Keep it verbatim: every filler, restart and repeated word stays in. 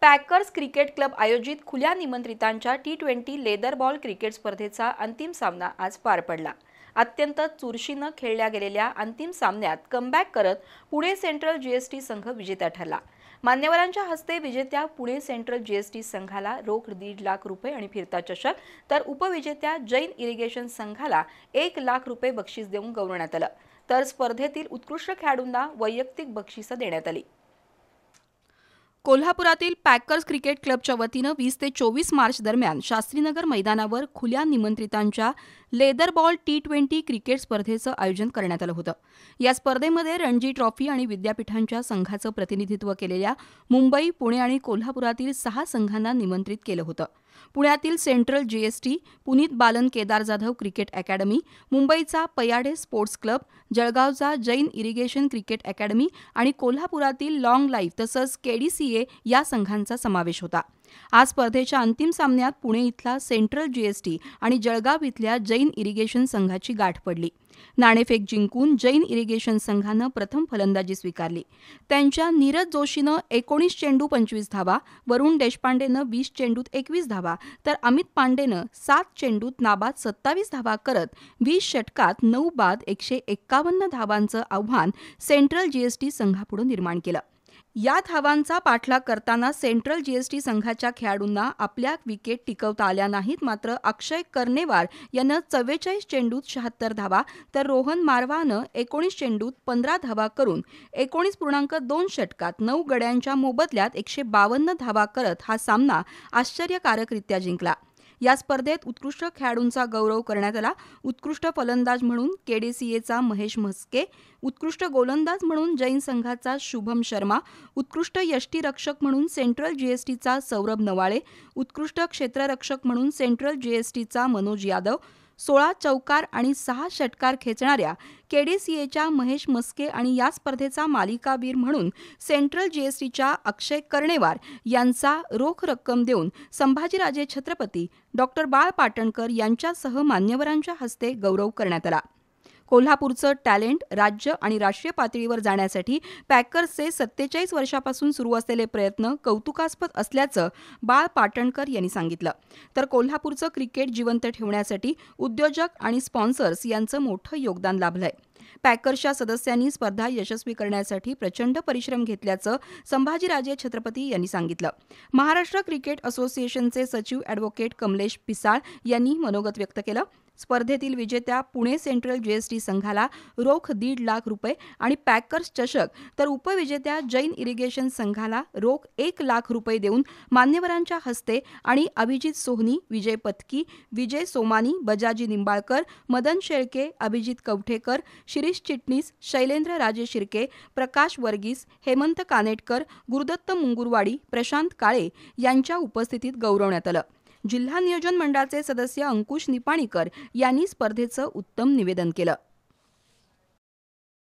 Packers cricket club आयोजित खुल्या निमंत्रितांच्या T twenty leather ball cricket स्पर्धेचा अंतिम सामना आज पार पडला। अत्यंत चुरशीनं खेळल्या गेलेल्या अंतिम सामन्यात कमबॅक करत पुणे सेंट्रल जीएसटी संघ विजेता ठरला। मान्यवरांच्या हस्ते विजेत्या पुणे सेंट्रल जीएसटी संघाला रोख दीड लाख रुपये आणि फिरता चषक, तर उपविजेत्या जैन इरिगेशन संघाला एक लाख रुपये बक्षीस देऊन गौरवण्यात आलं। तर स्पर्धेतील उत्कृष्ट खेळाडूंना वैयक्तिक बक्षिसं देण्यात आली। कोल्हापुरातील पॅकर्स क्रिकेट क्लबच्या वतीनं वीस ते चोवीस मार्च दरम्यान शास्त्रीनगर मैदानावर खुल्या निमंत्रितांच्या leather ball T twenty cricket स्पर्धेचं आयोजन करण्यात आलं होतं। या स्पर्धेमध्ये रणजी ट्रॉफी आणि विद्यापीठांच्या संघाचं प्रतिनिधित्व केलेल्या मुंबई, पुणे आणि कोल्हापुरातील सहा संघांना निमंत्रित केलं होतं। पुण्यातील central GST, Puneet Balan Kedar Jadhav cricket academy, मुंबईचा पयाडे स्पोर्ट्स क्लब, जळगावचा जैन इरिगेशन क्रिकेट अकॅडमी आणि कोल्हापुरातील लॉंग लाईफ तसंच केडीसीए या संघांचा समावेश होता। आज स्पर्धेच्या अंतिम सामन्यात पुणे इथला सेंट्रल जीएसटी आणि जळगाव इथल्या जैन इरिगेशन संघाची गाठ पडली। नाणेफेक जिंकून जैन इरिगेशन संघानं प्रथम फलंदाजी स्वीकारली। त्यांच्या नीरज जोशीनं एकोणीस चेंडू पंचवीस धावा, वरुण देशपांडेनं वीस चेंडूत एकवीस धावा, तर अमित पांडेनं सात चेंडूत नाबाद सत्तावीस धावा करत वीस षटकात नऊ बाद एकशे एक्कावन्न धावांचं आव्हान सेंट्रल जीएसटी संघापुढे निर्माण केलं। या धावांचा पाठलाग करताना सेंट्रल जीएसटी संघाच्या खेळाडूंना आपल्या विकेट टिकवता आल्या नाहीत। मात्र अक्षय कर्नेवार यानं चव्वेचाळीस चेंडूत शहात्तर धावा, तर रोहन मारवानं एकोणीस चेंडूत पंधरा धावा करून एकोणीस पूर्णांक दोन षटकात नऊ गड्यांच्या मोबदल्यात एकशे बावन्न धावा करत हा सामना आश्चर्यकारकरित्या जिंकला। या स्पर्धेत उत्कृष्ट खेळाडूंचा गौरव करण्यात आला। उत्कृष्ट फलंदाज म्हणून केडीसीएचा महेश म्हस्के, उत्कृष्ट गोलंदाज म्हणून जैन संघाचा शुभम शर्मा, उत्कृष्ट यष्टीरक्षक म्हणून सेंट्रल जीएसटीचा सौरभ नवाळे, उत्कृष्ट क्षेत्ररक्षक म्हणून सेंट्रल जीएसटीचा मनोज यादव, सोळा चौकार आणि सहा षटकार खेचणाऱ्या केडीसीएच्या महेश म्हस्के आणि या स्पर्धेचा मालिकावीर म्हणून सेंट्रल जीएसटीच्या अक्षय कर्नेवार यांचा रोख रक्कम देऊन संभाजीराजे छत्रपती, डॉक्टर बाळ पाटणकर यांच्यासह मान्यवरांच्या हस्ते गौरव करण्यात आला। कोल्हापूरचं टॅलेंट राज्य आणि राष्ट्रीय पातळीवर जाण्यासाठी पॅकर्सचे सत्तेचाळीस वर्षापासून सुरू असलेले प्रयत्न कौतुकास्पद असल्याचं बाळ पाटणकर यांनी सांगितलं। तर कोल्हापूरचं क्रिकेट जिवंत ठेवण्यासाठी उद्योजक आणि स्पॉन्सर्स यांचं मोठं योगदान लाभलंय। पॅकर्सच्या सदस्यांनी स्पर्धा यशस्वी करण्यासाठी प्रचंड परिश्रम घेतल्याचं संभाजीराजे छत्रपती यांनी सांगितलं। महाराष्ट्र क्रिकेट असोसिएशनचे सचिव अॅडव्होकेट कमलेश पिसाळ यांनी मनोगत व्यक्त केलं। स्पर्धेतील विजेत्या पुणे सेंट्रल जीएसटी संघाला रोख दीड लाख रुपये आणि पॅकर्स चषक, तर उपविजेत्या जैन इरिगेशन संघाला रोख एक लाख रुपये देऊन मान्यवरांच्या हस्ते आणि अभिजित सोहनी, विजय पत्की, विजय सोमानी, बजाजी निंबाळकर, मदन शेळके, अभिजित कवठेकर, शिरीष चिटणीस, शैलेंद्र राजे शिर्के, प्रकाश वर्गीस, हेमंत कानेटकर, गुरुदत्त मुंगुरवाडी, प्रशांत काळे यांच्या उपस्थितीत गौरवण्यात आलं। जिल्हा नियोजन मंडळाचे सदस्य अंकुश निपाणीकर यांनी स्पर्धेचं उत्तम निवेदन केलं।